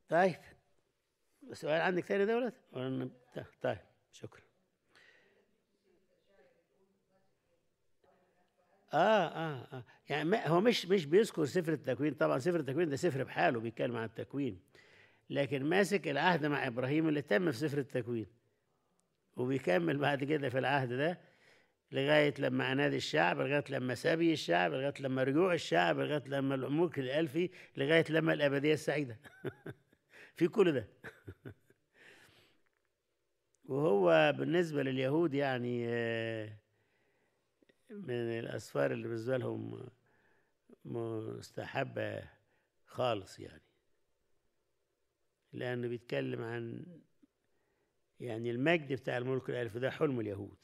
طيب، سؤال عندك تاني دولت طيب، شكرا. يعني هو مش بيذكر سفر التكوين، طبعا سفر التكوين ده سفر بحاله بيتكلم عن التكوين، لكن ماسك العهد مع ابراهيم اللي تم في سفر التكوين، وبيكمل بعد كده في العهد ده لغايه لما عناد الشعب، لغايه لما سبي الشعب، لغايه لما رجوع الشعب، لغايه لما الملك الالفي، لغايه لما الابديه السعيده. في كل ده. وهو بالنسبه لليهود يعني من الاسفار اللي بالنسبه لهم مستحبه خالص يعني، لأنه بيتكلم عن يعني المجد بتاع الملك الألف، ده حلم اليهود.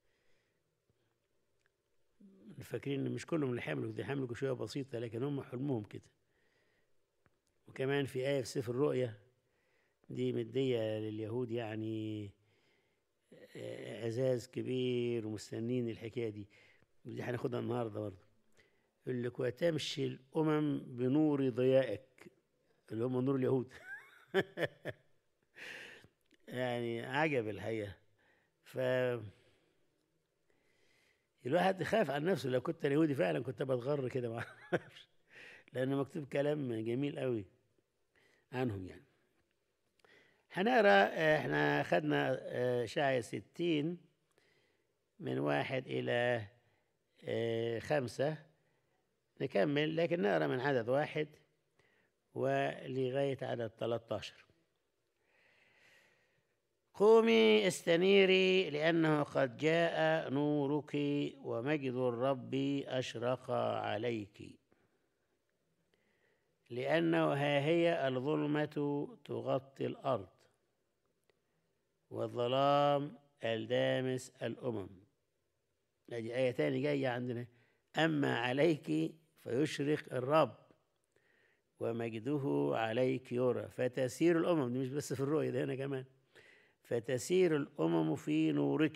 فاكرين إن مش كلهم اللي حملوا، دي حملوا شوية بسيطة، لكن هم حلمهم كده. وكمان في آية في سفر الرؤيا دي مدية لليهود يعني إعزاز كبير، ومستنين الحكاية دي، ودي هناخدها النهارده برضه. يقول لك: وتمشي الأمم بنور ضيائك، اللي هم نور اليهود. يعني عجب الحقيقة. ف الواحد يخاف عن نفسه، لو كنت أنا يهودي فعلا كنت بتغر كده ما أعرفش. لأنه مكتوب كلام جميل قوي عنهم يعني. هنقرا، احنا خدنا شعية 60 من 1 إلى 5، نكمل لكن نقرا من عدد 1 ولغاية عدد 13. قومي استنيري لأنه قد جاء نورك ومجد الرب أشرق عليك، لأنه ها هي الظلمة تغطي الأرض والظلام الدامس الأمم. هذه آية تانية جاية عندنا: أما عليك فيشرق الرب ومجده عليك يرى فتسير الأمم. دي مش بس في الرؤية، ده هنا كمان: فتسير الأمم في نورك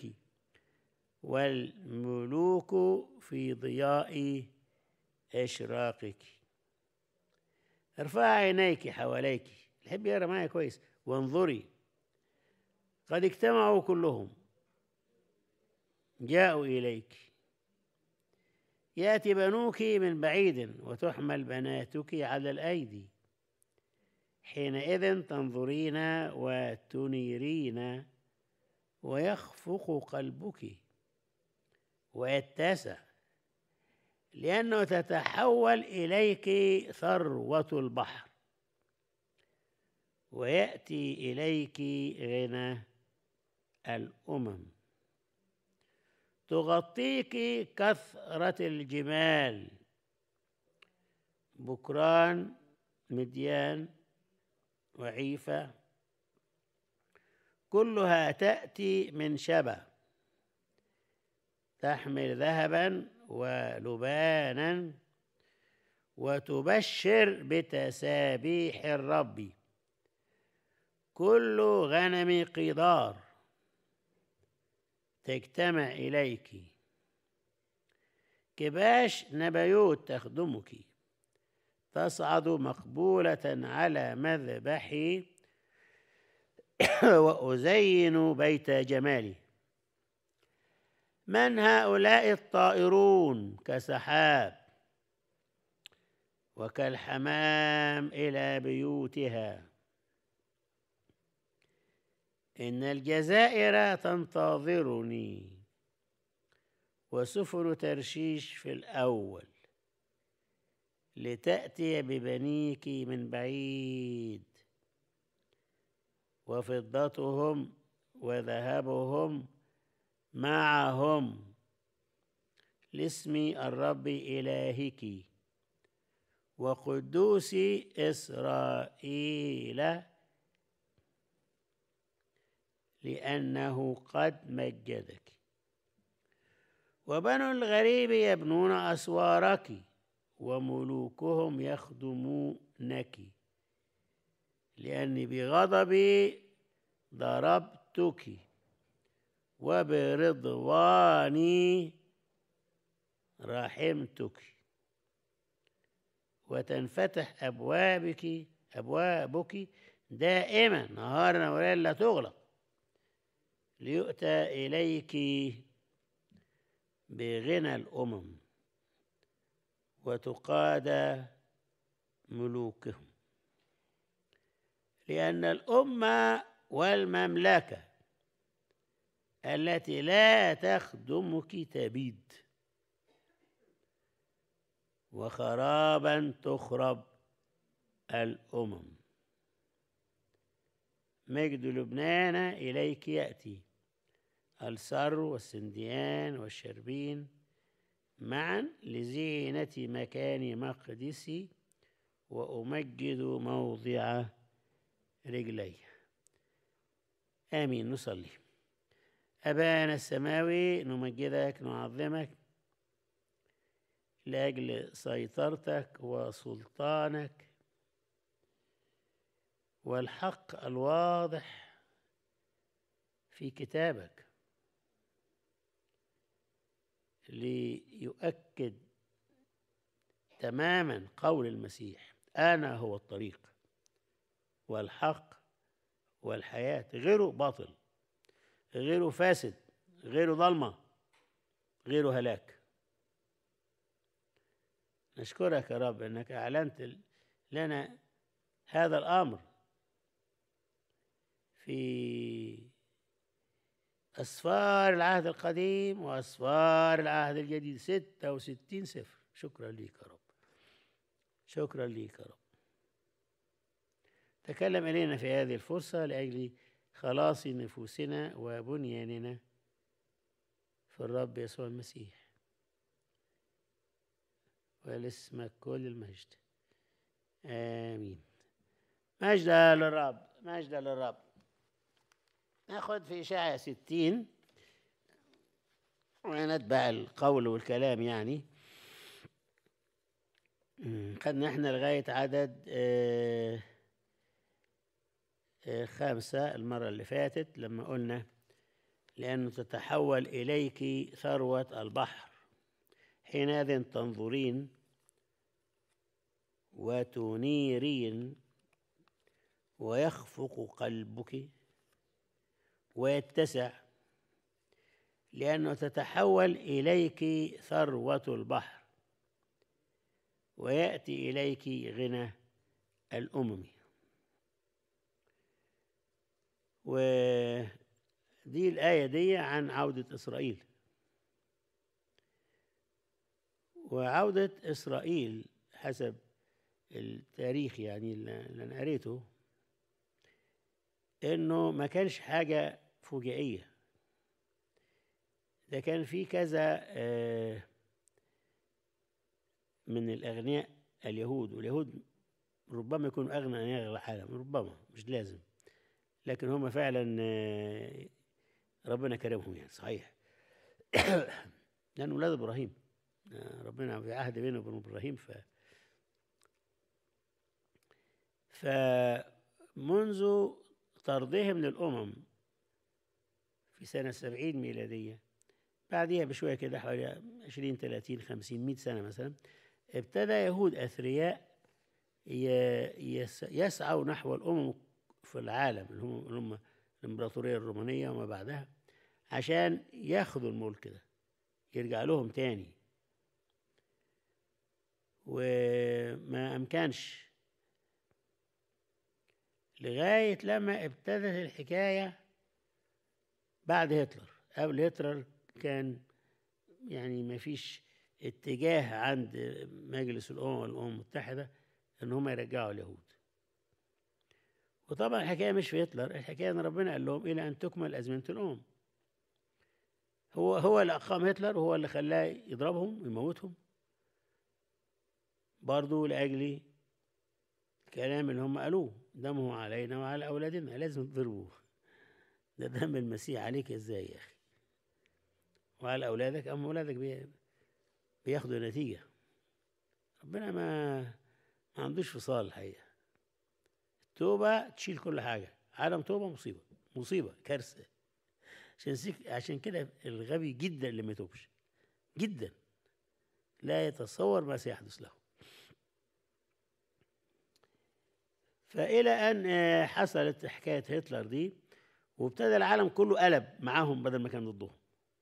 والملوك في ضياء إشراقك. ارفعي عينيك حواليك، الحب يقرا معايا كويس: وانظري قد اجتمعوا كلهم، جاءوا إليك. يأتي بنوك من بعيد وتحمل بناتك على الأيدي، حينئذ تنظرين وتنيرين ويخفق قلبك ويتسع، لأنه تتحول إليك ثروة البحر ويأتي إليك غنى الأمم. تغطيك كثرة الجمال، بكران مديان وعيفة، كلها تأتي من شبا، تحمل ذهبا ولبانا وتبشر بتسابيح الرب. كل غنم قيدار تجتمع إليك، كباش نبيوت تخدمك، تصعد مقبولة على مذبحي وأزين بيت جمالي. من هؤلاء الطائرون كسحاب وكالحمام إلى بيوتها؟ إن الجزائر تنتظرني وسفن ترشيش في الأول، لتأتي ببنيك من بعيد، وفضتهم وذهبهم معهم، لاسم الرب إلهك وقدوس إسرائيل، لأنه قد مجدك. وبنو الغريب يبنون أسوارك وملوكهم يخدمونك، لأني بغضبي ضربتك وبرضواني رحمتك، وتنفتح أبوابك دائما نهارا وليلا لا تغلق، ليؤتى إليك بغنى الأمم وتقاد ملوكهم، لأن الأمة والمملكة التي لا تخدمك تبيد، وخرابا تخرب الأمم. مجد لبنان إليك يأتي، السرو والسنديان والشربين معا لزينة مكان مقدسي، وأمجد موضع رجلي. آمين. نصلي. أبانا السماوي، نمجدك نعظمك لأجل سيطرتك وسلطانك والحق الواضح في كتابك، ليؤكد تماما قول المسيح: أنا هو الطريق والحق والحياة، غيره باطل، غيره فاسد، غيره ظلمة، غيره هلاك. نشكرك يا رب أنك أعلنت لنا هذا الأمر في أسفار العهد القديم وأسفار العهد الجديد، 66 سفر. شكرا ليك يا رب، شكرا ليك يا رب. تكلم إلينا في هذه الفرصة لأجل خلاص نفوسنا وبنياننا في الرب يسوع المسيح، ولاسمك كل المجد. آمين. مجد للرب، مجد للرب. ناخد في إشاعة 60 ونتبع القول والكلام يعني. خدنا احنا لغاية عدد 5 المرة اللي فاتت، لما قلنا: لأنه تتحول إليك ثروة البحر، حينئذ تنظرين وتنيرين ويخفق قلبك ويتسع، لأنه تتحول إليك ثروة البحر ويأتي إليك غنى الأمم. ودي الآية دي عن عودة إسرائيل، وعودة إسرائيل حسب التاريخ يعني اللي أنا قريته، إنه ما كانش حاجة فجائية. ده كان في كذا من الأغنياء اليهود، واليهود ربما يكونوا أغنى أغنياء العالم، ربما مش لازم، لكن هم فعلا ربنا كرمهم يعني، صحيح. لأن أولاد إبراهيم، ربنا في عهد بينه وبين إبراهيم. فمنذ طردهم للأمم في سنة 70 ميلادية، بعديها بشوية كده حوالي 20 30 50 100 سنة مثلا، ابتدى يهود أثرياء يسعوا نحو الأمم في العالم، اللي هم الإمبراطورية الرومانية وما بعدها، عشان ياخدوا الملك ده يرجع لهم تاني. وما أمكنش لغاية لما ابتدت الحكاية بعد هتلر. قبل هتلر كان يعني ما فيش اتجاه عند مجلس الأمم والأمم المتحدة إن هم يرجعوا اليهود. وطبعا الحكاية مش في هتلر، الحكاية إن ربنا قال لهم: إلى أن تكمل أزمنة الأمم. هو اللي أقام هتلر، وهو اللي خلاه يضربهم ويموتهم، برضو لأجل الكلام اللي هم قالوه: دمه علينا وعلى أولادنا، لازم تضربوه. ده دم المسيح عليك إزاي يا أخي؟ وعلى أولادك، أما أولادك بياخدوا نتيجة. ربنا ما عندوش فصال الحقيقة. التوبة تشيل كل حاجة، عدم توبة مصيبة، مصيبة، كارثة. عشان كده الغبي جدا اللي ما يتوبش، جدا لا يتصور ما سيحدث له. فإلى أن حصلت حكاية هتلر دي، وابتدى العالم كله قلب معاهم بدل ما كان ضدهم،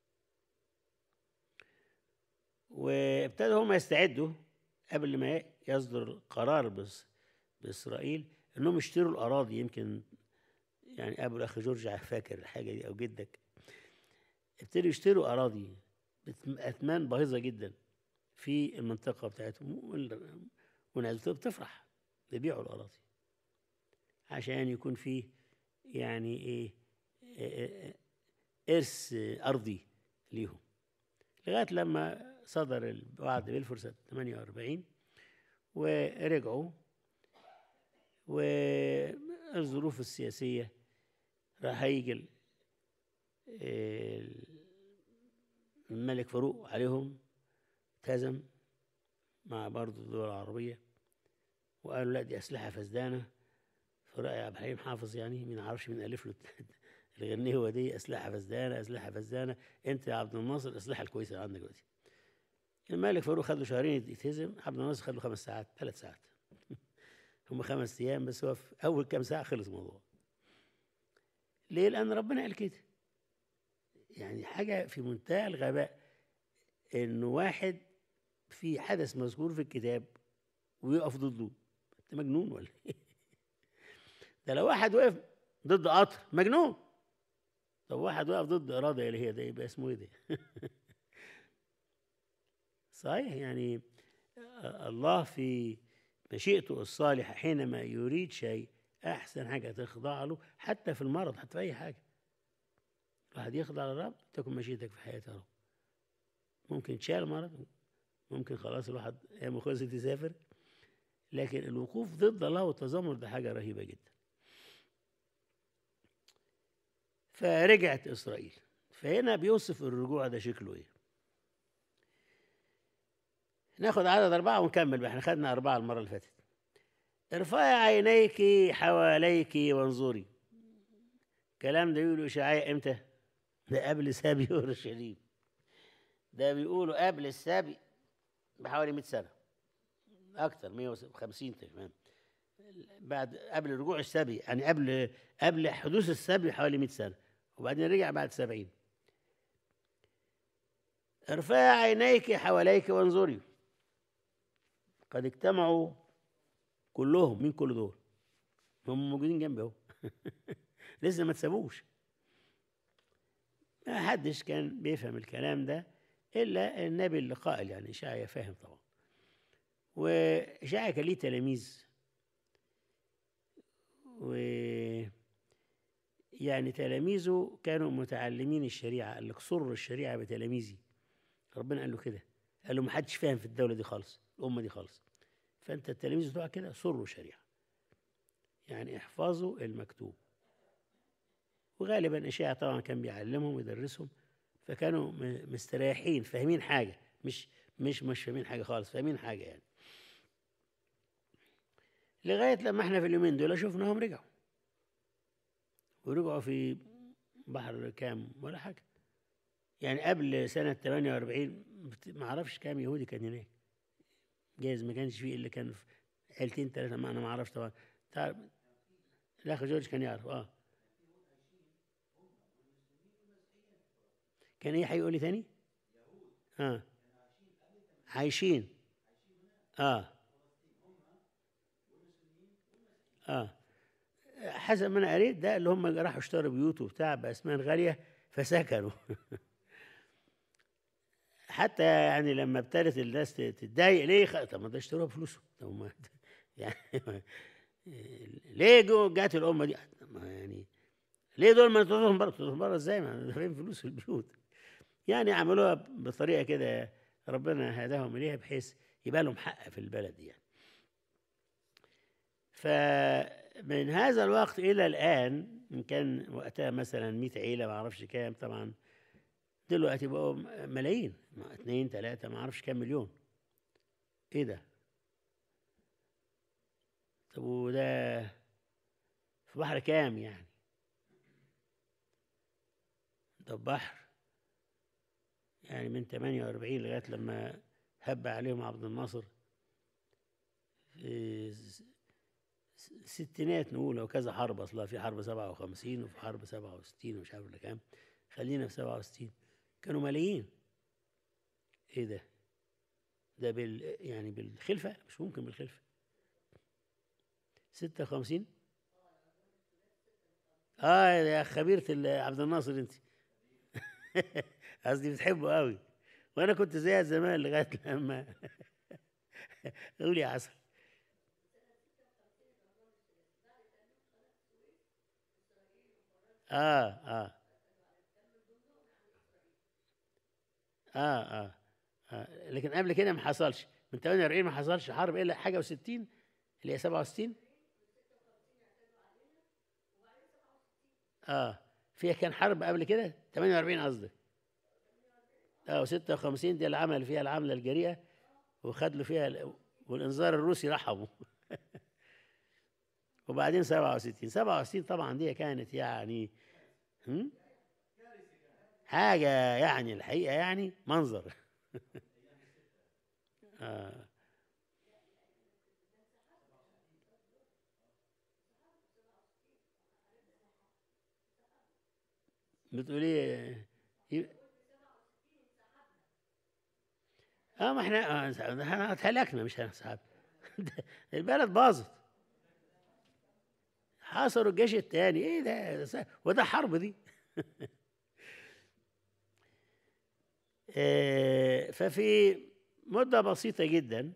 وابتدوا هم يستعدوا قبل ما يصدر قرار بإسرائيل إنهم يشتروا الأراضي. يمكن يعني أبو الأخ جورج فاكر الحاجة دي أو جدك، ابتدوا يشتروا أراضي بأثمان باهظة جدا في المنطقة بتاعتهم، والناس بتفرح يبيعوا الأراضي عشان يكون فيه يعني إيه إرث أرضي ليهم، لغاية لما صدر الوعد بلفور سنة 48 ورجعوا. والظروف السياسية راح يجي الملك فاروق عليهم، التزم مع برضه الدول العربية وقالوا لا دي أسلحة فسدانة في رأي عبد الحليم حافظ، يعني مين عارفش مين ألف له الغنية هو دي أسلحة فسدانة أسلحة فسدانة، أنت يا عبد الناصر الأسلحة الكويسة اللي عندك دلوقتي. الملك فاروق خد له شهرين يتهزم، عبد الناصر خد له 5 ساعات 3 ساعات هم 5 أيام بس، هو في أول كام ساعة خلص الموضوع. ليه؟ لأن ربنا قال كده. يعني حاجة في منتهى الغباء إنه واحد في حدث مذكور في الكتاب ويقف ضده، أنت مجنون ولا إيه؟ ده لو واحد وقف ضد قطر مجنون، طب واحد وقف ضد إرادة إلهية ده يبقى اسمه إيه ده؟ صحيح. يعني الله في مشيئته الصالحة حينما يريد شيء أحسن حاجة تخضع له، حتى في المرض، حتى في أي حاجة الواحد يخضع للرب. تكن مشيئتك في حياته يا رب. ممكن تشال مرض، ممكن خلاص الواحد ايام خلصت يسافر، لكن الوقوف ضد الله والتذمر ده حاجه رهيبه جدا. فرجعت اسرائيل، فهنا بيوصف الرجوع ده شكله ايه. ناخد عدد 4 ونكمل بقى، احنا خدنا 4 المره اللي فاتت. ارفعي عينيك حواليك وانظري. الكلام ده يقولوا اشعياء امتى؟ ده قبل سبي اورشليم، ده بيقولوا قبل السبي بحوالي 100 سنه، اكتر 150 تقريبا، بعد قبل رجوع السبي، يعني قبل حدوث السبي حوالي 100 سنه، وبعدين رجع بعد 70. ارفعي عينيك حواليك وانظري، قد اجتمعوا كلهم. مين كل دول؟ هم موجودين جنبي اهو لسه ما تسابوش. ما حدش كان بيفهم الكلام ده الا النبي اللي قائل، يعني اشعياء فاهم طبعا. واشعياء كان ليه تلاميذ، و يعني تلاميذه كانوا متعلمين الشريعه، قال لك سر الشريعه بتلاميذي. ربنا قال له كده، قال له ما حدش فاهم في الدوله دي خالص، الامه دي خالص، فانت التلاميذ بتوعك كده سروا شريعه، يعني احفظوا المكتوب. وغالبا اشعياء طبعا كان بيعلمهم ويدرسهم، فكانوا مستريحين فاهمين حاجه، مش فاهمين حاجه خالص، فاهمين حاجه يعني. لغايه لما احنا في اليومين دول شفناهم رجعوا، ورجعوا في بحر كام ولا حاجه. يعني قبل سنه 48 ما اعرفش كام يهودي كان هناك، جايز ما كانش فيه اللي كان في عيلتين 3، ما انا ما اعرفش طبعا. تعرف الاخ جورج كان يعرف. كان ايه هيقول لي تاني؟ اه عايشين. اه اه حسب ما انا قريت ده اللي هم راحوا اشتروا بيوت وبتاع باسمان غاليه فسكنوا حتى يعني لما ابتدت الناس تتضايق ليه طب ما ده اشتروها بفلوسهم، طب ما يعني ليه جت الامه دي يعني ليه دول ما تطردهم بره؟ تطردهم بره ازاي؟ ما دافعين فلوس في البيوت. يعني عملوها بطريقه كده ربنا هداهم اليها بحيث يبقى لهم حق في البلد يعني. فمن هذا الوقت الى الان، ان كان وقتها مثلا 100 عيله ما اعرفش كام، طبعا دلوقتي بقوا ملايين، 2 3 ما اعرفش كام مليون. ايه ده؟ طب وده في بحر كام يعني؟ ده بحر يعني من 48 لغايه لما هب عليهم عبد الناصر في الستينات نقول، أو كذا حرب أصلا، في حرب 57 وفي حرب 67 ومش عارف ولا كام، خلينا في 67. كانوا ملايين. إيه ده؟ ده يعني بالخلفة؟ مش ممكن بالخلفة. 56. يا خبيرة عبد الناصر أنت. قصدي بتحبه قوي، وأنا كنت زيها زمان لغاية لما قول يا عسل. آه آه آه آه لكن قبل كده ما حصلش، من 48 ما حصلش حرب إلا حاجة و60 اللي هي 67. فيها كان حرب قبل كده 48 قصدي. و56 دي اللي عمل فيها العملة الجريئة، وخد له فيها والإنذار الروسي رحبه. وبعدين 67 طبعا دي كانت يعني هم؟ حاجة يعني الحقيقة يعني منظر. آه. بتقولي ما احنا اتهلكنا مش هنسحب. البلد باظت، حاصروا الجيش التاني. ايه ده وده حرب دي. ففي مدة بسيطة جدا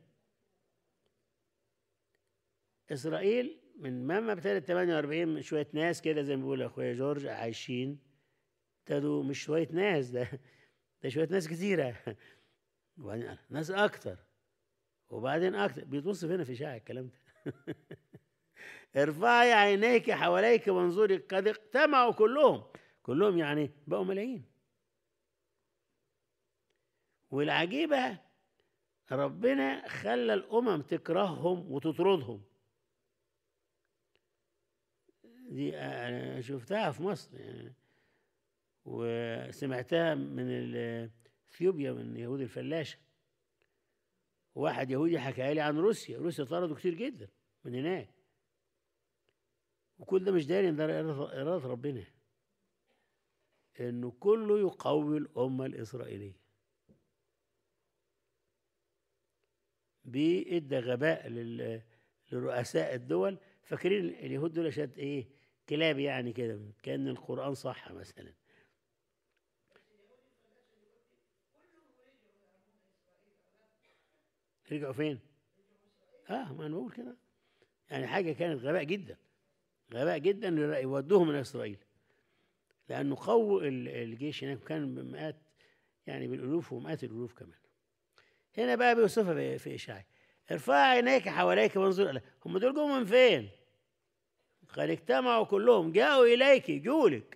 إسرائيل من ما ابتدت 48 من شوية ناس كده زي ما بيقول أخويا جورج عايشين، ابتدوا مش شوية ناس، ده شوية ناس كتيرة. وبعدين ناس أكتر، وبعدين أكتر. بيتوصف هنا في إشاعة الكلام ده. ارفعي عينيك حواليك وانظري قد اجتمعوا كلهم. كلهم يعني بقوا ملايين. والعجيبة ربنا خلى الأمم تكرههم وتطردهم. دي أنا شفتها في مصر يعني، وسمعتها من اثيوبيا من يهود الفلاشة. واحد يهودي حكى لي عن روسيا طردوا كتير جدا من هناك، وكل ده مش داري ان ده إرادة ربنا، انه كله يقوي الأمة الإسرائيلية. بيدى غباء لرؤساء الدول، فاكرين اليهود دول شد ايه كلاب يعني كده، كأن القرآن صح مثلا. رجعوا فين؟ ما انا بقول كده، يعني حاجة كانت غباء جدا، غباء جدا يودوهم من إسرائيل، لأنه قووا الجيش هناك كان بمئات، يعني بالألوف ومئات الألوف كمان. هنا بقى بيوصفها في إشعياء: ارفع عينيك حواليك وانظر. هم دول جم من فين؟ قد اجتمعوا كلهم، جاءوا إليك، جولك.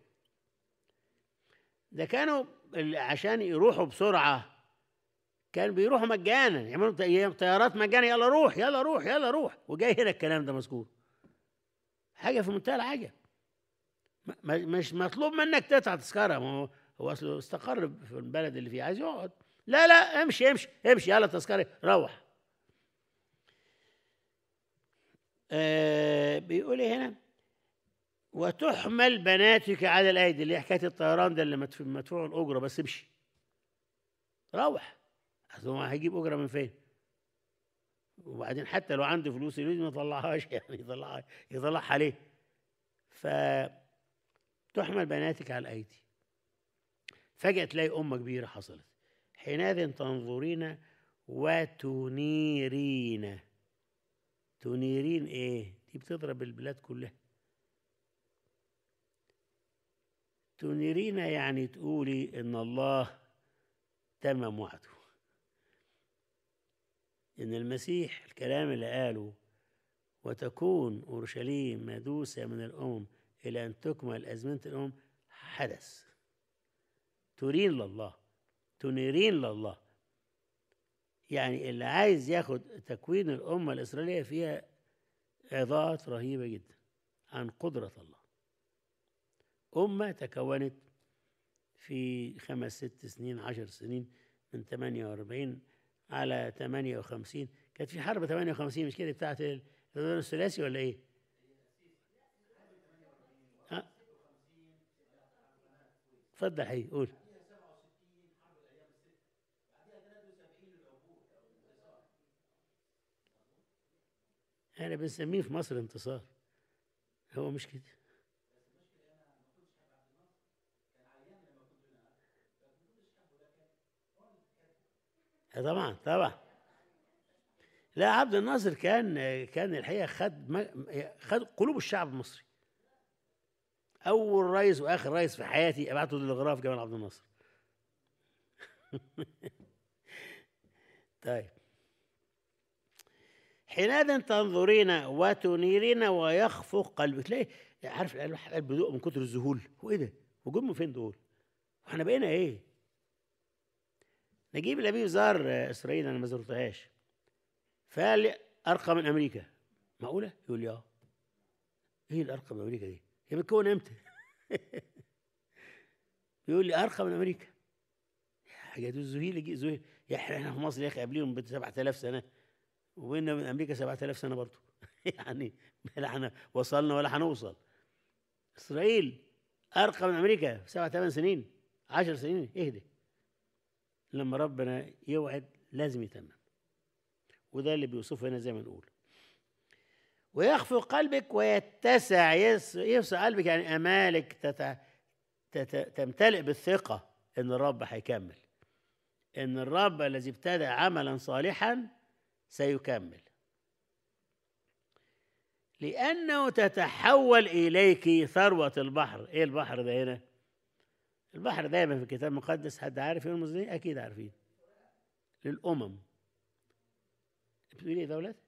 ده كانوا عشان يروحوا بسرعة كان بيروحوا مجانا، يعملوا طيارات مجانا، يلا روح يلا روح يلا روح. وجاي هنا الكلام ده مذكور، حاجة في منتهى العجب. مش مطلوب منك تدفع تذكرة، ما هو أصله استقر في البلد اللي فيه، عايز يقعد. لا امشي امشي امشي، يلا تذكرة روح. بيقول إيه هنا؟ وتحمل بناتك على الأيدي، اللي هي حكاية الطيران ده اللي مدفوع الأجرة، بس امشي روح. أصل هو هيجيب أجرة من فين؟ وبعدين حتى لو عنده فلوس يريد ما يطلعهاش، يعني يطلعها ليه؟ فتحمل بناتك على الأيدي. فجأة تلاقي أمة كبيرة حصلت. حينئذ تنظرين وتنيرين. تنيرين إيه؟ دي بتضرب البلاد كلها. تنيرين يعني تقولي إن الله تمم وعده، إن المسيح الكلام اللي قاله وتكون أورشليم مدوسة من الأمم إلى أن تكمل أزمنة الأمم حدث. ترين لله، تنيرين لله، يعني اللي عايز ياخد تكوين الأمة الإسرائيلية فيها عظات رهيبة جدا عن قدرة الله. أمة تكونت في 5 6 سنين 10 سنين، من 48 على 58. كانت في حرب 58 مش كده بتاعت الرضوان الثلاثي ولا إيه؟ اتفضل حبيبي قول. احنا بنسميه في مصر انتصار، هو مش كده. طبعا طبعا. لا عبد الناصر كان الحقيقه خد قلوب الشعب المصري. اول رئيس واخر رئيس في حياتي ابعته للغراف جمال عبد الناصر. طيب، حينئذ تنظرين وتنيرين ويخفق قلبك. تلاقي عارف الواحد قلبه بيدق من كتر الذهول، هو ايه ده؟ وجم من فين دول؟ واحنا بقينا ايه؟ نجيب الأبيب زار اسرائيل، انا ما زرتهاش، فقال لي ارقى من امريكا. معقوله؟ يقول لي اه. ايه الارقى من امريكا دي؟ هي بتكون امتى؟ يقول لي ارقى من امريكا. حاجه دي زهيل. يا احنا في مصر يا اخي قبليهم ب 7000 سنه، وبيننا من امريكا 7000 سنه برضه. يعني لا احنا وصلنا ولا هنوصل. اسرائيل ارقى من امريكا 7 8 سنين، 10 سنين. اهدى، لما ربنا يوعد لازم يتمم، وده اللي بيوصفه هنا زي ما نقول. ويخفق قلبك ويتسع، يوسع قلبك يعني امالك تمتلئ بالثقه ان الرب هيكمل، ان الرب الذي ابتدأ عملا صالحا سيكمل، لأنه تتحول إليك ثروة البحر. إيه البحر ده هنا؟ البحر دايما في الكتاب المقدس، حد عارف يرمز ليه؟ أكيد عارفين، للأمم. بتقول إيه ده ولاد؟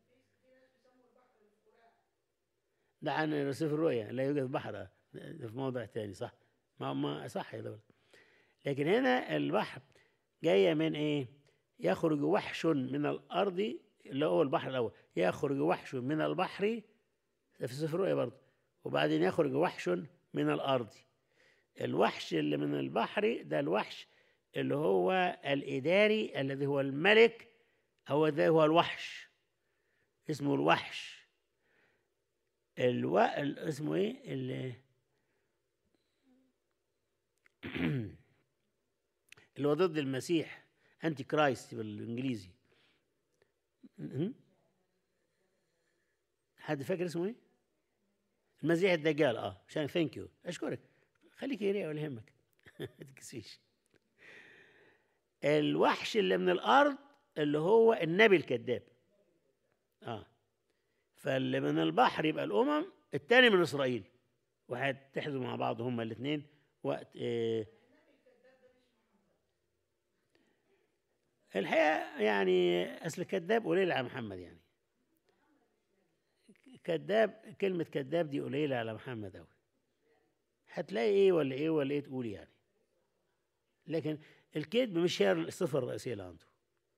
ده عن سفر الرؤيا، لا يوجد بحر، ده في موضع تاني صح؟ ما صح يا دولة. لكن هنا البحر جاية من إيه؟ يخرج وحش من الأرض، اللي هو البحر الأول، يخرج وحش من البحر، ده في سفر الرؤيا برضه، وبعدين يخرج وحش من الأرض. الوحش اللي من البحر ده الوحش اللي هو الإداري، الذي هو الملك، هو ده هو الوحش، اسمه الوحش. اسمه ايه اللي هو ضد المسيح، انتي كرايست بالانجليزي. حد فاكر اسمه ايه؟ المسيح الدجال. عشان ثانك يو، اشكرك، خليك يريع ولا يهمك. ما تكسيش. الوحش اللي من الارض اللي هو النبي الكذاب. فاللي من البحر يبقى الامم، الثاني من اسرائيل، وهيتحدوا مع بعض هما الاثنين وقت الحقيقه يعني اصل كذاب قليل على محمد، يعني كذاب، كلمه كذاب دي قليله على محمد قوي. هتلاقي ايه ولا ايه ولا ايه تقول يعني، لكن الكذب مش هي الصفه الرئيسيه اللي عنده.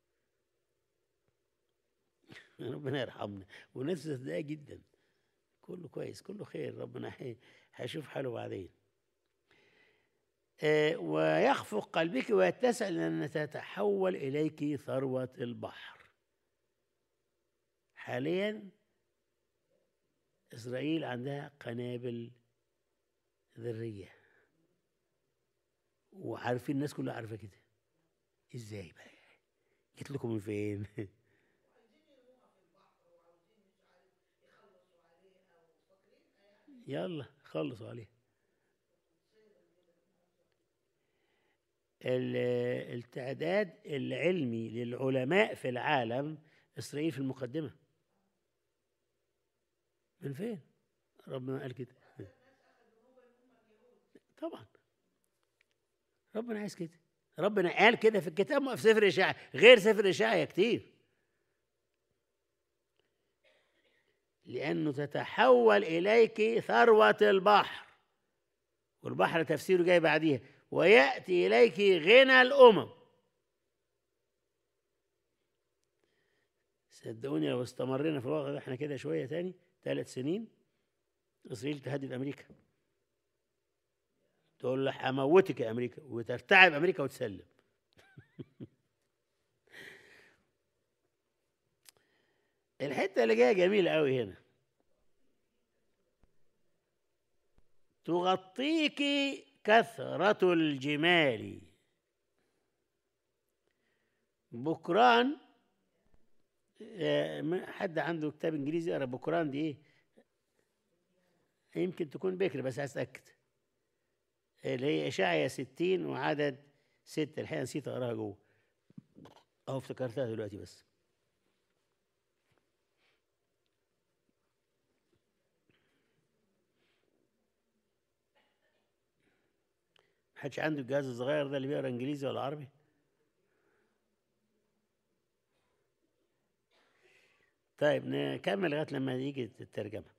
ربنا يرحمنا، والناس ده جدا. كله كويس، كله خير، ربنا هيشوف حاله بعدين. ويخفق قلبك ويتسع لأن تتحول إليك ثروة البحر. حاليا إسرائيل عندها قنابل ذرية، وعارفين الناس كلها عارفة كده. إزاي بقى؟ جيت لكم من فين؟ يلا خلصوا عليه. التعداد العلمي للعلماء في العالم، إسرائيل في المقدمة. من فين؟ ربنا قال كده. طبعا ربنا عايز كده، ربنا قال كده في الكتاب، في سفر إشعياء، غير سفر إشعياء كتير. لأنه تتحول إليك ثروة البحر، والبحر تفسيره جاي بعديها، ويأتي إليك غنى الأمم. صدقوني لو استمرنا في الوضع ده احنا كده شوية تاني 3 سنين، إسرائيل تهدد أمريكا، تقول له هموتك يا أمريكا، وترتعب أمريكا وتسلم. الحتة اللي جاية جميلة قوي هنا، تغطيك كثرة الجمال بكران. حد عنده كتاب انجليزي يقرا بكران دي ايه؟ يمكن تكون بكر بس عايز اتاكد. اللي هي اشعيا 60 وعدد 6. الحقيقه نسيت اقراها جوه، اهو افتكرتها دلوقتي بس. محدش عنده الجهاز الصغير ده اللي بيقرا انجليزي ولا عربي؟ طيب نكمل لغايه لما يجي الترجمه.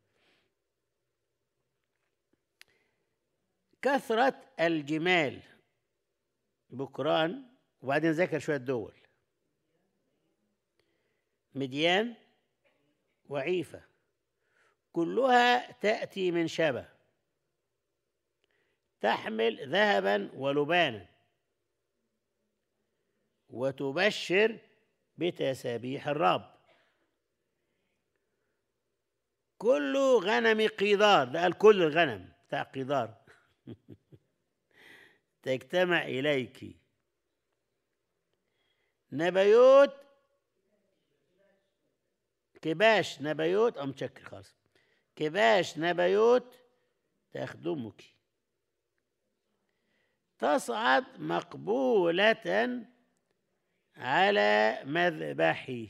كثرة الجمال بكران، وبعدين ذكر شويه دول: مديان وعيفة، كلها تأتي من شبه، تحمل ذهبا ولبانا، وتبشر بتسابيح الرب. كل غنم قيدار، ده قال كل الغنم بتاع قيدار تجتمع إليك. نبيوت كباش نبيوت أو متشكل خالص، كباش نبيوت تخدمك، تصعد مقبولة على مذبحي،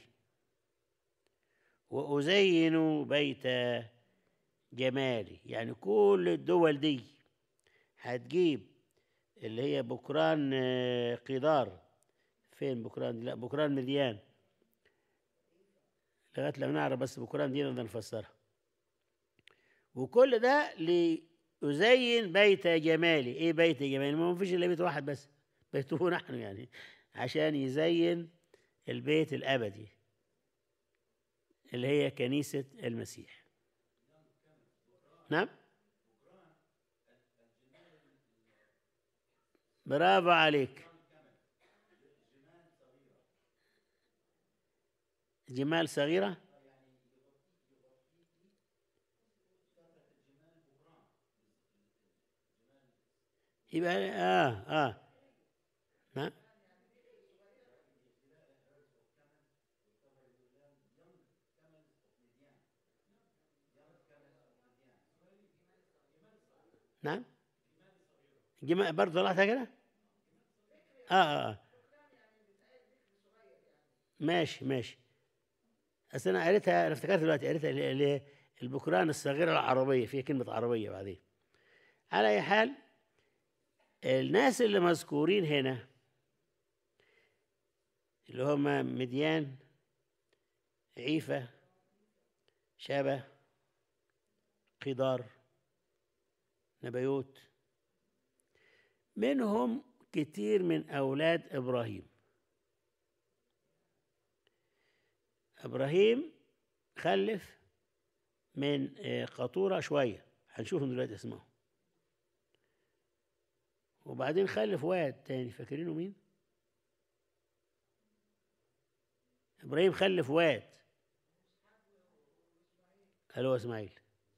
وأزين بيت جمالي. يعني كل الدول دي هتجيب اللي هي بكران قيدار. فين بكران دي؟ لا، بكران مديان، لغايه لما نعرف بس بكران دي نقدر نفسرها. وكل ده لأزين بيت جمالي. ايه بيت جمالي؟ ما فيش الا بيت واحد بس، بيته نحن، يعني عشان يزين البيت الأبدي اللي هي كنيسة المسيح. نعم، برافو عليك. جمال صغيرة، يبقى نعم. نعم، جمال برضه طلعتها كده. آه ماشي ماشي. أصل أنا قريتها، أنا افتكرت دلوقتي قريتها اللي هي البكران الصغيرة العربية، فيها كلمة عربية بعدين. على أي حال، الناس اللي مذكورين هنا اللي هم مديان، عيفة، شبه، قدار، نبيوت، منهم كتير من أولاد إبراهيم. إبراهيم خلف من قطورة شوية، هنشوفهم دلوقتي اسمهم. وبعدين خلف واد تاني، فاكرينه مين؟ إبراهيم خلف واد، قال هو إسماعيل.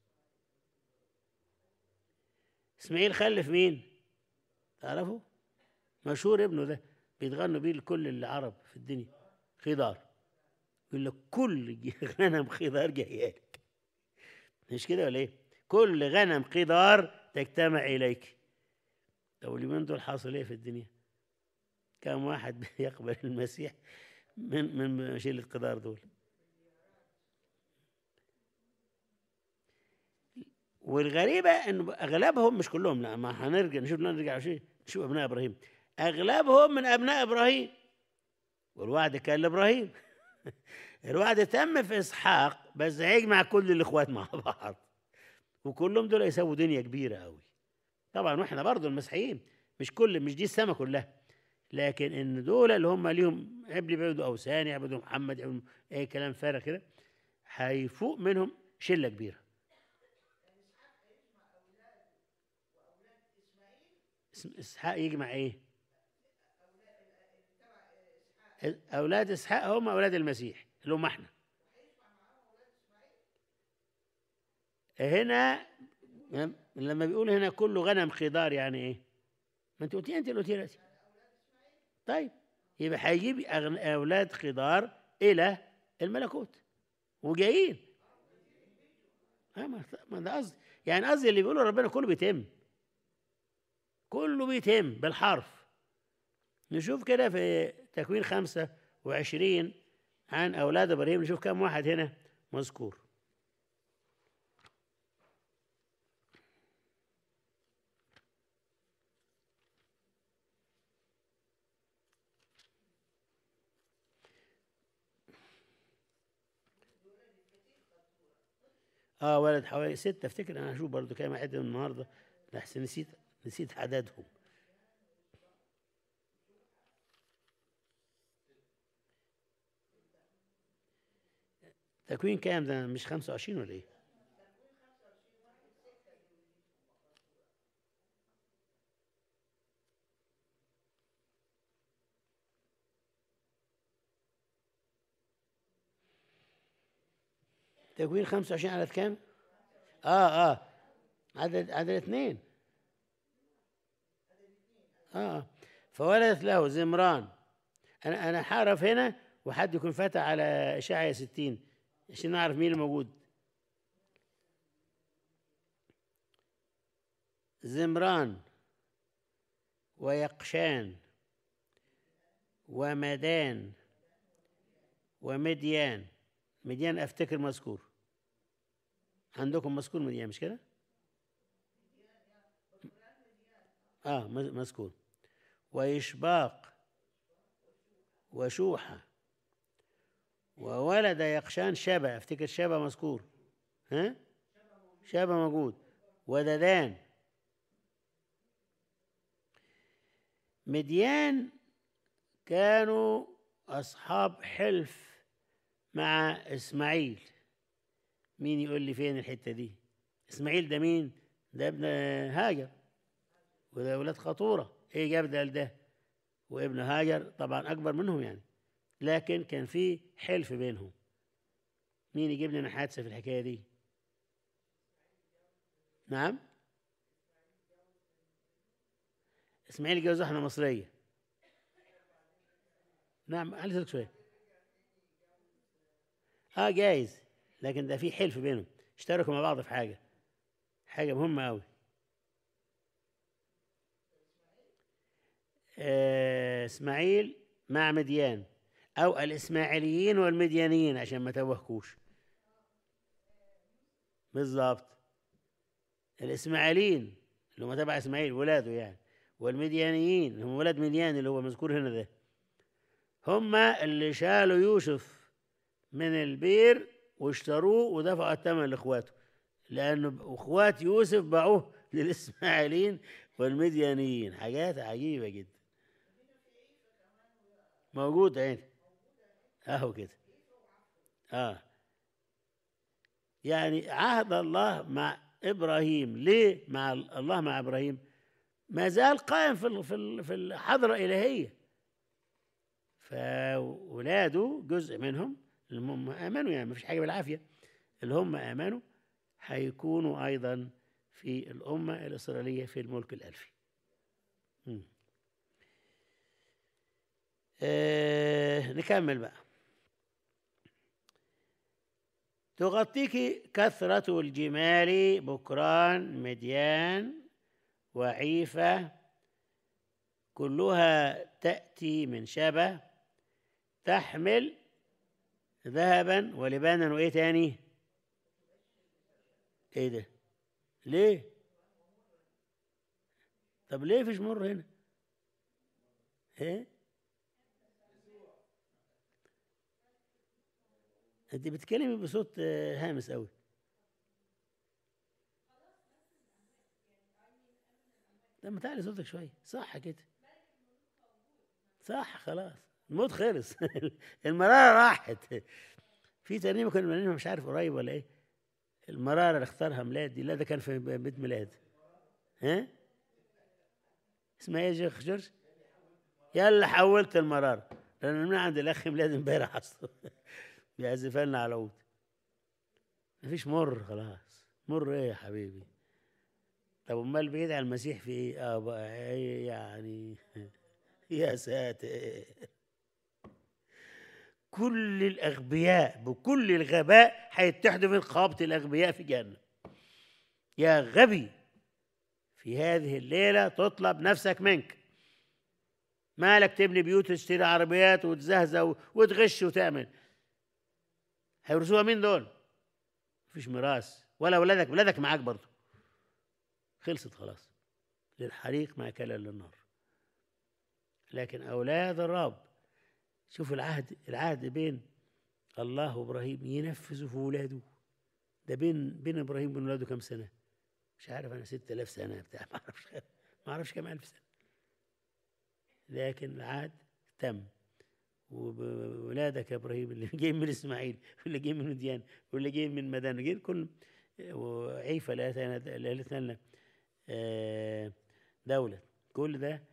إسماعيل خلف مين؟ تعرفوا؟ مشهور ابنه ده، بيتغنوا بيه لكل العرب في الدنيا، خضار. يقول لك كل غنم خضار جايالك، مش كده ولا ايه؟ كل غنم خضار تجتمع اليك. طب اليومين دول حاصل ايه في الدنيا؟ كم واحد بيقبل المسيح من شيل القدار دول؟ والغريبة انه اغلبهم، مش كلهم، لا، ما هنرجع نرجع نشوف ابناء ابراهيم. اغلبهم من ابناء ابراهيم، والوعد كان لابراهيم الوعد تم في اسحاق، بس هيجمع كل الاخوات مع بعض، وكلهم دول يسووا دنيا كبيرة قوي. طبعا واحنا برضو المسيحيين مش دي السما كلها، لكن ان دول اللي هم ليهم بيعبدوا اوثان، يعبدوا محمد، يعبدوا اي كلام فارغ كده، هيفوق منهم شله كبيره. اسحاق يجمع ايه؟ اولاد اسحاق هم اولاد المسيح اللي هم احنا. هنا لما بيقول هنا كل غنم خضار، يعني ايه؟ ما انت قلتي، انت اللي قلتي دلوقتي. طيب يبقى هيجيب اولاد خضار الى الملكوت وجايين. ما ده قصدي، يعني قصدي اللي بيقوله ربنا كله بيتم، كله بيتم بالحرف. نشوف كده في تكوين 25 عن أولاد إبراهيم، نشوف كم واحد هنا مذكور. ولد حوالي 6، افتكر انا هشوف برضو كام عدد النهارده، لحسن نسيت عددهم. تكوين كام ده؟ مش 25 ولا ايه؟ تكوين 25 عدد كام؟ عدد 2. فولدت له زمران. انا حارف هنا، وحد يكون فاتح على اشعياء 60 عشان نعرف مين الموجود. زمران ويقشان ومدان ومديان. مديان افتكر مذكور عندكم، مذكور مديان مش كده؟ مذكور. ويشباق وشوحة. وولد يقشان شبا، افتكر شبا مذكور. شبا موجود. وددان. مديان كانوا أصحاب حلف مع إسماعيل. مين يقول لي فين الحتة دي؟ إسماعيل ده مين؟ ده ابن هاجر، وده ولاد خطورة. إيه جاب ده وابن هاجر طبعا أكبر منهم يعني، لكن كان في حلف بينهم. مين يجيب لنا حادثة في الحكاية دي؟ نعم، إسماعيل جوز واحدة مصرية. نعم، علي صوتك شوية. جايز، لكن ده في حلف بينهم، اشتركوا مع بعض في حاجة مهمة أوي. إسماعيل مع مديان، أو الإسماعيليين والمديانيين عشان ما توهكوش. بالظبط، الإسماعيليين اللي هم تبع إسماعيل ولاده يعني، والمديانيين هم ولاد مديان اللي هو مذكور هنا ده، هم اللي شالوا يوسف من البير واشتروه ودفعوا الثمن لاخواته، لانه اخوات يوسف باعوه للاسماعيليين والمديانيين. حاجات عجيبه جدا. موجود عين اهو كده. يعني عهد الله مع ابراهيم، ليه مع الله مع ابراهيم؟ ما زال قائم في الحضره الالهيه. فولاده جزء منهم اللي هم امنوا، يعني ما فيش حاجه بالعافيه، اللي هم امنوا هيكونوا ايضا في الامه الاسرائيليه في الملك الالفي. نكمل بقى. تغطيك كثرة الجمال بكران مديان وعيفة، كلها تأتي من شبه، تحمل ذهبا ولبانا وإيه تاني؟ إيه ده؟ ليه؟ طب ليه فيش مر هنا؟ إيه؟ أنت بتتكلمي بصوت هامس أوي. لما تعلي صوتك شوية، صح كده؟ صح، خلاص الموت خلص. المرارة راحت. في ترنيمة كنا بنعملها مش عارف قريب ولا إيه، المرارة اللي اختارها ميلاد دي، لا ده كان في بيت ميلاد. اسمها ايه يا شيخ جورج؟ يلا حولت المرارة، لأن من عند الأخ ميلاد امبارح أصلا بيعزف لنا على العود. مفيش مر، خلاص. مر إيه يا حبيبي؟ طب امال بعيد عن المسيح في ايه؟ بقى إيه يعني؟ يا ساتر، كل الاغبياء بكل الغباء هيتحدوا في خابة الاغبياء في جهنم. يا غبي، في هذه الليله تطلب نفسك منك. مالك تبني بيوت وتشتري عربيات وتزهزه وتغش وتعمل؟ هيورثوها مين دول؟ مفيش ميراث، ولا ولادك معاك برضه. خلصت خلاص، للحريق ما كلا للنار. لكن اولاد الرب، شوف العهد بين الله وابراهيم ينفذوا في ولاده. ده بين ابراهيم وبين ولاده كم سنه؟ مش عارف انا، 6000 سنه بتاع، ما اعرفش كم الف سنه. لكن العهد تم. وولادك يا ابراهيم اللي جايين من اسماعيل، واللي جايين من مديان، واللي جايين من مدان، جايين كل وعيفه لقيت لنا دوله. كل ده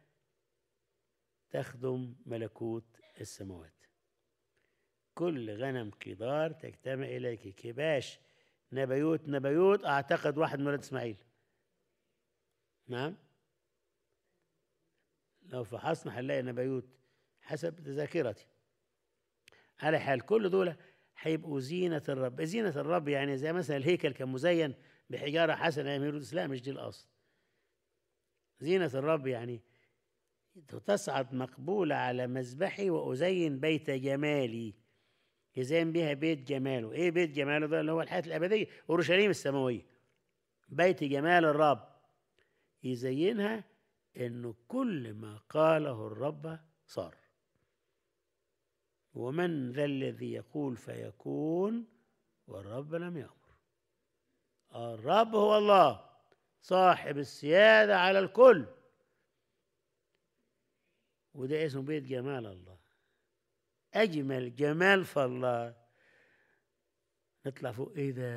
تخدم ملكوت السماوات. كل غنم قدار تجتمع إليك، كباش نبيوت أعتقد واحد من ولد إسماعيل. نعم، لو فحصنا هنلاقي نبيوت حسب ذاكرتي. على حال كل دول هيبقوا زينة الرب. زينة الرب يعني زي مثلا الهيكل كان مزين بحجارة حسنة يا هيرودس، لا مش دي الأصل. زينة الرب يعني تصعد مقبولة على مذبحي وأزين بيت جمالي. يزين بها بيت جماله. ايه بيت جماله ده؟ اللي هو الحياة الأبدية، أورشليم السماوية، بيت جمال الرب. يزينها إنه كل ما قاله الرب صار. ومن ذا الذي يقول فيكون والرب لم يأمر؟ الرب هو الله صاحب السيادة على الكل، وده اسمه بيت جمال الله. أجمل جمال في الله. نطلع فوق، ايه ده؟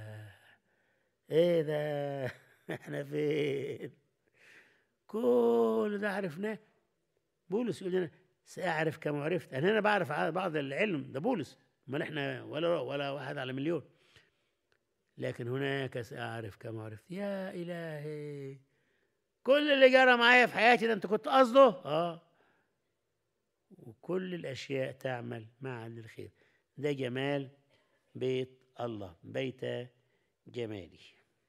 ايه ده؟ احنا فين؟ كل ده عرفناه. بولس يقول لنا سأعرف كما عرفت. أنا هنا بعرف بعض العلم، ده بولس، امال احنا ولا واحد على مليون. لكن هناك سأعرف كما عرفت. يا إلهي، كل اللي جرى معايا في حياتي ده انت كنت قصده. وكل الأشياء تعمل معا للخير. ده جمال بيت الله، بيت جمالي.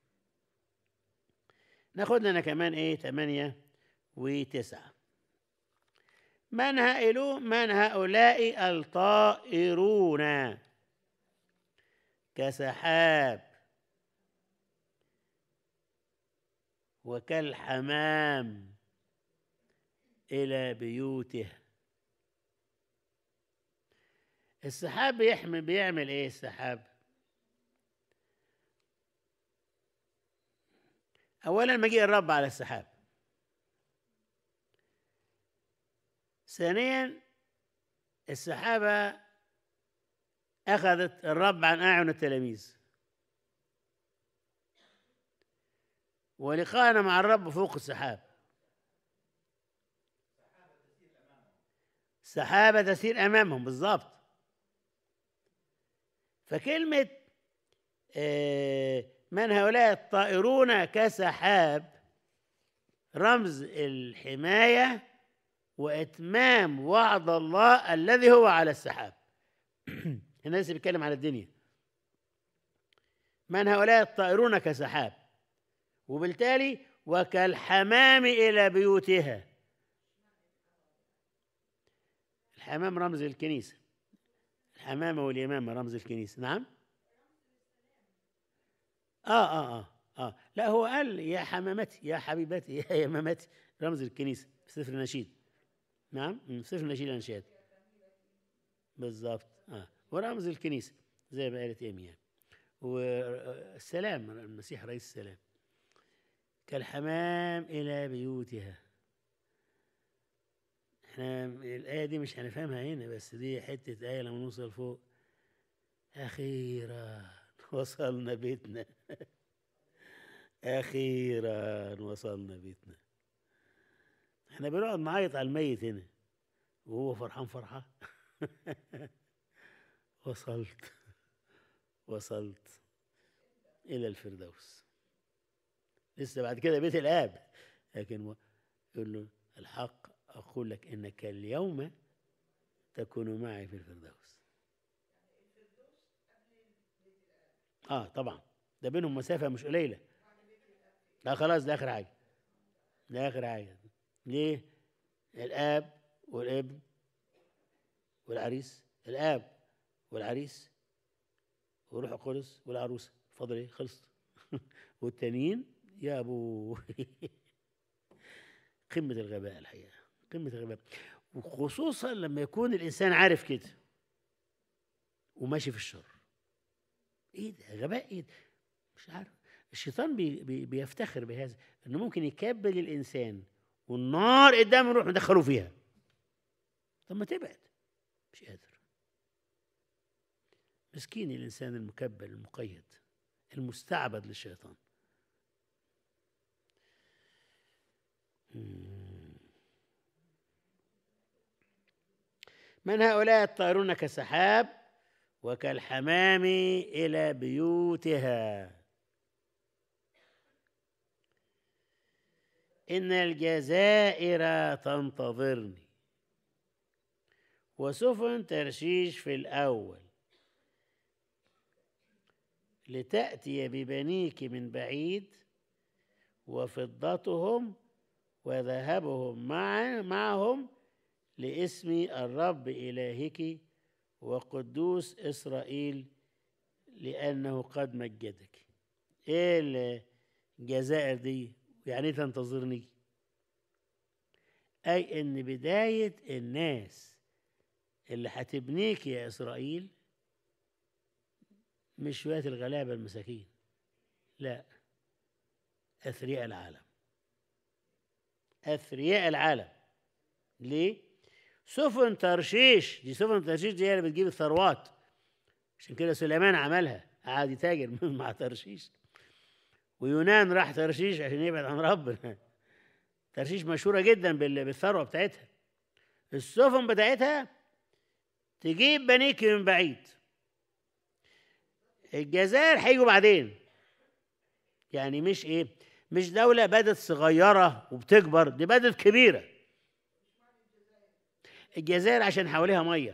ناخد لنا كمان 8 و9. من هؤلاء الطائرون كسحاب وكالحمام إلى بيوته. السحاب بيعمل ايه السحاب؟ اولا مجيء الرب على السحاب. ثانيا السحابة أخذت الرب عن أعين التلاميذ، ولقاءنا مع الرب فوق السحاب. سحابة تسير أمامهم بالضبط. فكلمة من هؤلاء الطائرون كسحاب رمز الحماية وإتمام وعد الله الذي هو على السحاب. الناس بيتكلم على الدنيا. من هؤلاء الطائرون كسحاب، وبالتالي وكالحمام إلى بيوتها. الحمام رمز الكنيسة، الحمامة واليمامة رمز الكنيسة. نعم. لا، هو قال يا حمامتي يا حبيبتي يا يمامتي، رمز الكنيسة في سفر النشيد. نعم، في سفر النشيد الأنشاد بالضبط. ورمز الكنيسة زي ما قالت إيمي. والسلام، المسيح رئيس السلام. كالحمام إلى بيوتها. احنا الآية دي مش هنفهمها هنا، بس دي حتة آية لما نوصل فوق. أخيرا وصلنا بيتنا. أخيرا وصلنا بيتنا. احنا بنقعد نعيط على الميت هنا وهو فرحان فرحة. وصلت إلى الفردوس. لسه بعد كده بيت الآب. لكن يقول له الحق أقول لك إنك اليوم تكون معي في الفردوس. طبعا ده بينهم مسافة مش قليلة. لا خلاص، ده آخر حاجة، ده آخر حاجة. ليه؟ الآب والابن والعريس، الآب والعريس وروح القدس والعروسة، فاضل إيه؟ خلصت. والتانيين يا أبو. قمة الغباء الحقيقة، قمة الغباء، وخصوصا لما يكون الإنسان عارف كده وماشي في الشر. إيه ده غباء؟ إيه ده؟ مش عارف. الشيطان بيفتخر بهذا، إنه ممكن يكبل الإنسان والنار قدامه نروح ندخله فيها. طب ما تبعد، مش قادر. مسكين الإنسان المكبل المقيد المستعبد للشيطان. من هؤلاء الطائرون كسحاب وكالحمام إلى بيوتها. إن الجزائر تنتظرني وسفن ترشيش في الأول لتأتي ببنيك من بعيد وفضتهم وذهبهم معهم لاسم الرب إلهك وقدوس إسرائيل لأنه قد مجدك. إيه الجزائر دي؟ يعني تنتظرني، أي إن بداية الناس اللي هتبنيك يا إسرائيل مش شوية الغلابة المساكين، لا، أثرياء العالم، أثرياء العالم. ليه؟ سفن ترشيش، دي سفن ترشيش دي هي اللي بتجيب الثروات، عشان كده سليمان عملها، قعد يتاجر مع ترشيش. ويونان راح ترشيش عشان يبعد عن ربنا. ترشيش مشهورة جدا بالثروة بتاعتها. السفن بتاعتها تجيب بنيك من بعيد. الجزائر هيجوا بعدين، يعني مش ايه، مش دولة بدت صغيرة وبتكبر، دي بدت كبيرة. الجزائر عشان حواليها مية،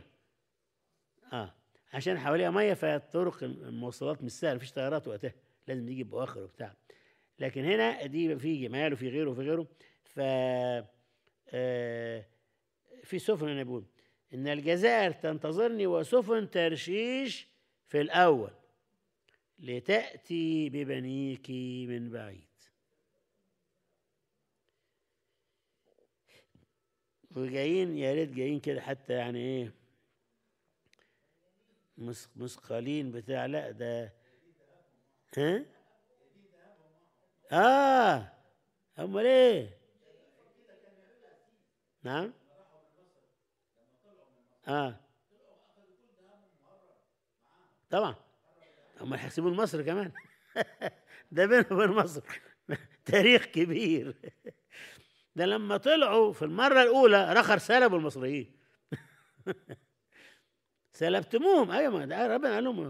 عشان حواليها مية، فالطرق المواصلات مش سهلة، مفيش طيارات وقتها، لازم تيجي بأواخر وبتاع. لكن هنا دي في جمال وفي غيره وفي غيره. ف في سفن، انا بقول ان الجزائر تنتظرني وسفن ترشيش في الاول لتأتي ببنيك من بعيد. وجايين يا ريت جايين كده حتى، يعني ايه، مثقلين بتاع، لا ده امال ايه؟ نعم. طبعا هم هيحسبون مصر كمان. ده بينه وبين مصر تاريخ كبير. ده لما طلعوا في المرة الأولى رخر سلبوا المصريين. سلبتموهم، أيوة، ما ده ربنا قال لهم.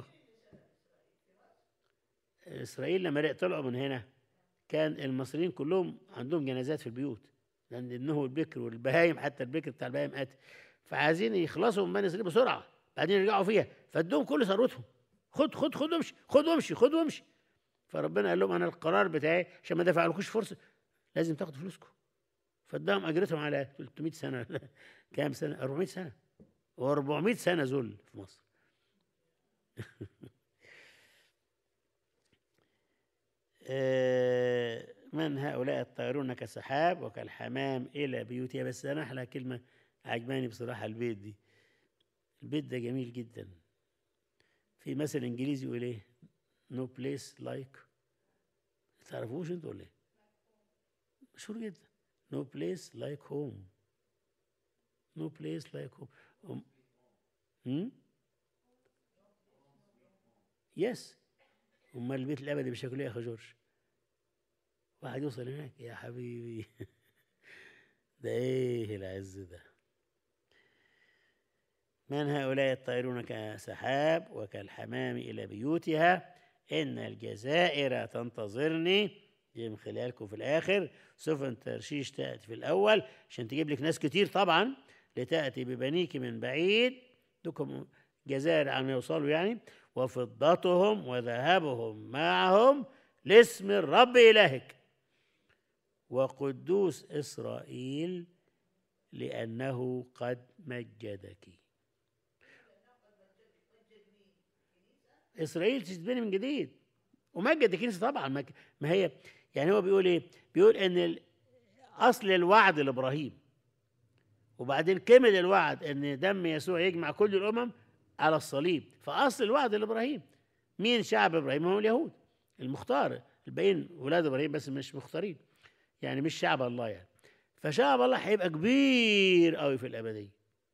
إسرائيل لما طلعوا من هنا كان المصريين كلهم عندهم جنازات في البيوت، لأن ابنه البكر والبهايم، حتى البكر بتاع البهايم مات، فعايزين يخلصوا من بني إسرائيل بسرعة بعدين يرجعوا فيها، فادوهم كل ثروتهم. خد خد خد وامشي، خد وامشي، خد وامشي. فربنا قال لهم أنا القرار بتاعي عشان ما دفعلكوش فرصة لازم تاخدوا فلوسكم. فاداهم أجرتهم على 300 سنة. كام سنة؟ 400 سنة، و400 سنة ذل في مصر. من هؤلاء الطائرون كسحاب وكالحمام إلى بيوتها. بس أنا أحلى كلمة عجباني بصراحة البيت دي. البيت ده جميل جدا. في مثل إنجليزي يقول إيه؟ no place like، تعرفوش أنتوا ولا إيه؟ مشهور جدا. no place like home. no place like home. يس. أمال البيت الأبدي بشكله إيه يا أخي جورج؟ واحد يوصل هناك يا حبيبي. ده إيه العز ده؟ من هؤلاء الطائرون كسحاب وكالحمام إلى بيوتها. إن الجزائر تنتظرني دي من خلالكم في الآخر سفن ترشيش تأتي في الأول عشان تجيب لك ناس كتير طبعا، لتأتي ببنيك من بعيد لكم جزائر عن يوصلوا يعني، وفضتهم وذهبهم معهم لاسم الرب إلهك وقدوس إسرائيل لأنه قد مجدك. إسرائيل تتبني من جديد ومجد الكنيسة طبعا. ما هي يعني هو بيقول إيه؟ بيقول إن أصل الوعد لإبراهيم، وبعدين كمل الوعد إن دم يسوع يجمع كل الأمم على الصليب، فأصل الوعد لإبراهيم. مين شعب إبراهيم؟ هم اليهود المختار، الباقيين ولاد إبراهيم بس مش مختارين، يعني مش شعب الله يعني. فشعب الله هيبقى كبير قوي في الأبدية.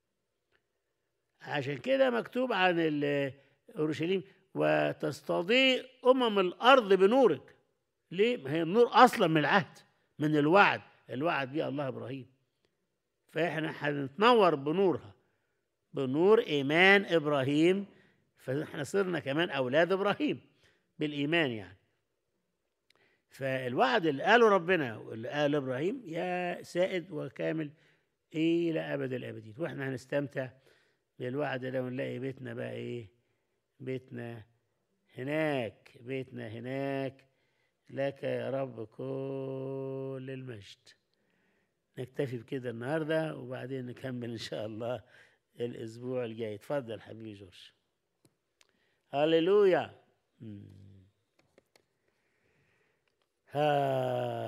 عشان كده مكتوب عن أورشليم وتستضيء الأرض بنورك. ليه؟ ما هي النور أصلا من العهد، من الوعد، الوعد بيه الله إبراهيم. فإحنا هنتنور بنورها، بنور إيمان إبراهيم، فإحنا صرنا كمان أولاد إبراهيم بالإيمان يعني. فالوعد اللي قاله ربنا واللي قاله إبراهيم يا سائد وكامل إلى أبد الآبدين. وإحنا هنستمتع بالوعد ده ونلاقي بيتنا بقى إيه؟ بيتنا هناك، بيتنا هناك. لك يا رب كل المجد. نكتفي بكده النهارده وبعدين نكمل إن شاء الله الأسبوع الجاي. اتفضل حبيبي جورج. هللويا.